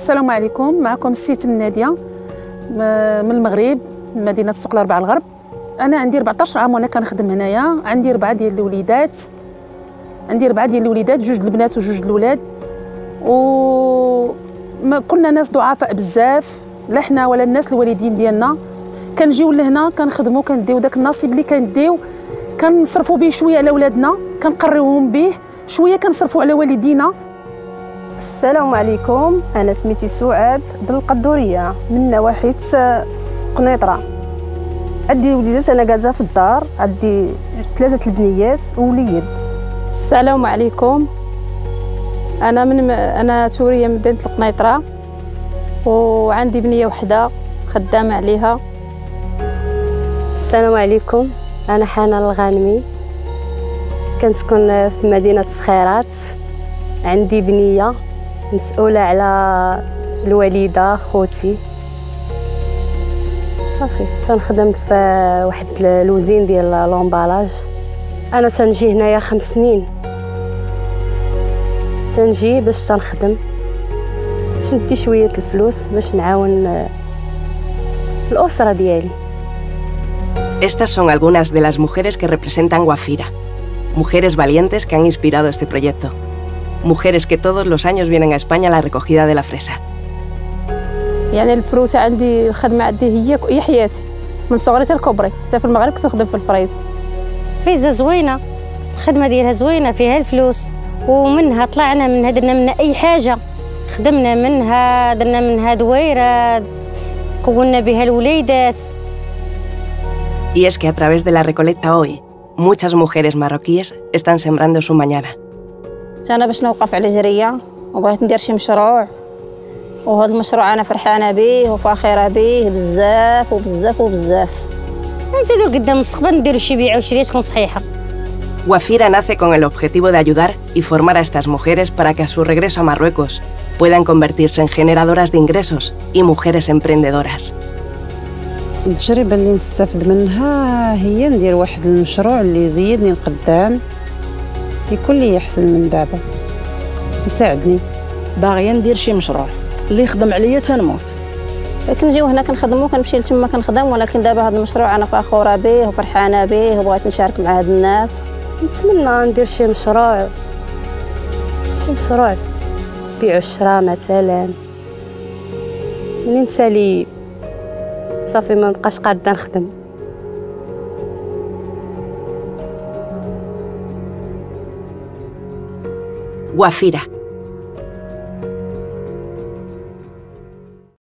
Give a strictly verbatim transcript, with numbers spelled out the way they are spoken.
السلام عليكم، معكم السيت نادية من المغرب، من مدينة سوق الأربعة الغرب. أنا عندي أربعطاش عام وأنا كنخدم هنايا. عندي ربعة ديال الوليدات عندي ربعة ديال الوليدات، جوج البنات وجوج الولاد. و ما كنا ناس ضعفاء بزاف، لا حنا ولا الناس الوالدين ديالنا. كنجيو لهنا كنخدموا، كنديو داك النصيب اللي كنديو كنصرفوا به شويه على ولادنا، كنقريوهم به شويه، كنصرفوا على والدينا. السلام عليكم، أنا سميتي سعاد بن القدورية من نواحي قنيطرة. عندي وليدات، أنا جالسة في الدار، عندي ثلاثة البنيات ووليد. السلام عليكم، أنا من أنا سورية من مدينة القنيطرة، وعندي بنية وحدة خدامة عليها. السلام عليكم، أنا حنان الغانمي، كنسكن في مدينة سخيرات. عندي بنية مسؤولة على الوالدة خوتي. صافي تنخدم في واحد الوزين ديال لومبالاج. انا تنجي هنايا خمس سنين، تنجي باش تنخدم، باش ندي شويه الفلوس باش نعاون الاسره ديالي. Estas son algunas de las mujeres que representan Guafira, mujeres valientes que han inspirado este proyecto. Mujeres que todos los años vienen a España a la recogida de la fresa. يعني الفروسة عندي، الخدمة عندي هي هي حياتي من صغري حتى لكبري. حتى في المغرب كنت نخدم في الفريز. فيزا زوينة، الخدمة ديالها زوينة، فيها الفلوس، ومنها طلعنا منها، درنا منها أي حاجة، خدمنا منها، درنا منها دويرة، كونا بها الوليدات. Y es que a través de la recolecta hoy, muchas mujeres marroquíes están sembrando su mañana. أنا باش نوقف على جرية وبغيت ندير شي مشروع، وهذا المشروع أنا فرحانة به وفاخرة به بزاف وبزاف وبزاف. نزيدو قدام المستقبل نديرو شي بيعة وشريه تكون صحيحة. Guafira nace con el objetivo de ayudar y formar a estas mujeres para que a su regreso a Marruecos puedan convertirse en generadoras de ingresos y mujeres emprendedoras. التجربة اللي نستفد منها هي ندير واحد المشروع اللي يزيدني لقدام، يكون لي أحسن من دابا، يساعدني. باغية ندير شي مشروع اللي يخدم عليا تنموت. كنجيو هنا كنخدمو، كنمشي لتما كنخدم، ولكن دابا هذا المشروع أنا فخورة به وفرحانة به وبغيت نشارك مع هاد الناس. نتمنى ندير شي مشروع، شي مشروع بيع الشرا مثلا، ننسالي صافي ما نبقاش قادة نخدم. Guafira,